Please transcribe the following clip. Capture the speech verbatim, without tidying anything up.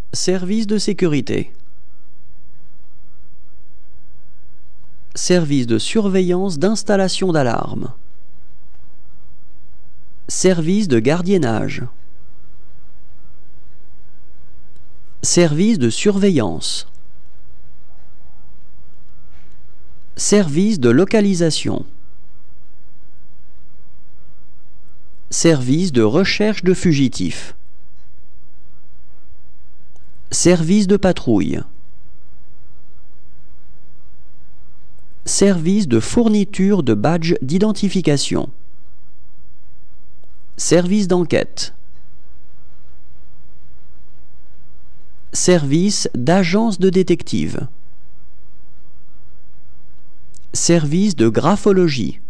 Service de sécurité. Service de surveillance d'installation d'alarme. Service de gardiennage. Service de surveillance. Service de localisation. Service de recherche de fugitifs. Service de patrouille. Service de fourniture de badge d'identification. Service d'enquête. Service d'agence de détective. Service de graphologie.